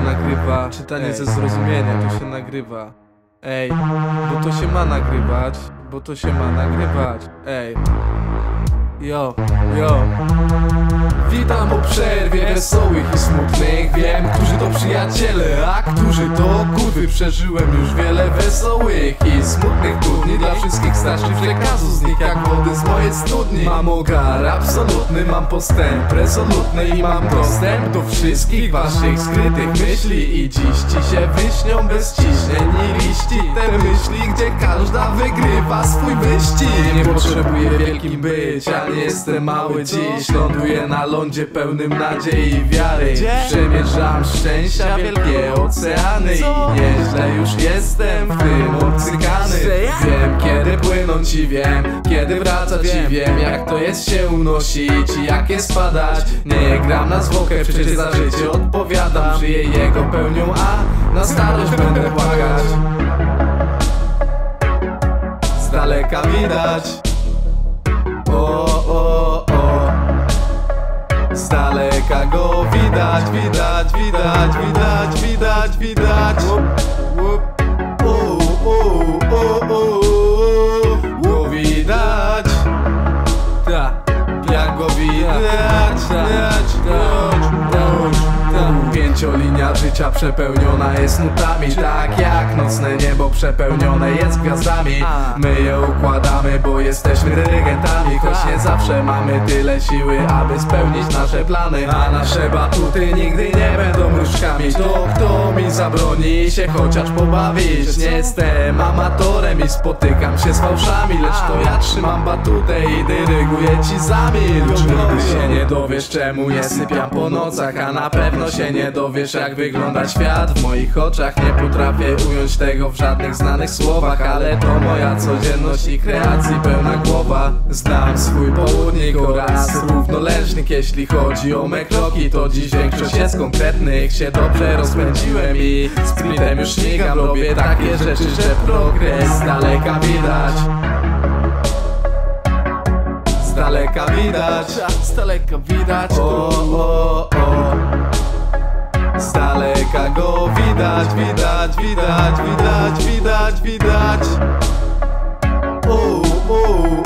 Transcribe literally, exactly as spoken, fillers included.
nagrywa. Czytanie ze zrozumienia, to się nagrywa. Ej, bo to się ma nagrywać. Bo to się ma nagrywać. Ej. Yo, yo. Witam po przerwie wesołych i smutnych. Wiem, którzy to przyjaciele, a którzy to kurwy. Przeżyłem już wiele wesołych i smutnych dni. Dla wszystkich starszych przekazu z nich jak wody z mojej studni. Mam ogar absolutny, mam postęp rezolutny i mam dostęp do wszystkich waszych skrytych myśli. I dziś ci się wyśnią bez ciśnień i liści te myśli, gdzie każda wygrywa swój wyścig. Nie potrzebuję wielkim być, a nie jestem mały dziś. Ląduję na lądzie pełnym nadziei i wiary. Przemierzam szczęścia wielkie oceany i nieźle już jestem w tym obcykany. Wiem kiedy płynąć i wiem kiedy wracać i wiem jak to jest się unosić i jak jest spadać. Nie gram na zwłokę, przecież za życie odpowiadam. Żyję jego pełnią, a na starość będę błagać. Z daleka widać. O, o, o. Z daleka go widać, widać, widać, widać, widać, widać. O, o, o, o, o, widać. Tak, jak go widać, widać, pięciolinia życia przepełniona jest nutami. Tak jak nocne niebo przepełnione jest gwiazdami. My je układamy, bo jesteśmy dyrygentami. Choć nie zawsze mamy tyle siły, aby spełnić nasze plany. A nasze batuty nigdy nie będą różkami. To kto mi zabroni się chociaż pobawić? Nie jestem amatorem i spotykam się z fałszami, lecz to ja trzymam batutę i dyryguję ci zamilcz. Nigdy się nie dowiesz czemu nie sypiam po nocach, a na pewno się nie dowiesz jak wygląda świat w moich oczach. Nie potrafię ująć tego w żadnych znanych słowach, ale to moja codzienność i kreacji pełna głowa. Znam swój południk oraz równoleżnik. Jeśli chodzi o me kroki, to dziś większość jest konkretnych. Się dobrze rozpędziłem i sprintem już śmigam. Robię takie rzeczy, że progres z daleka widać. Z daleka widać. Z daleka widać. O, o, o. Z daleka go widać, widać, widać, widać, widać, widać. O, o,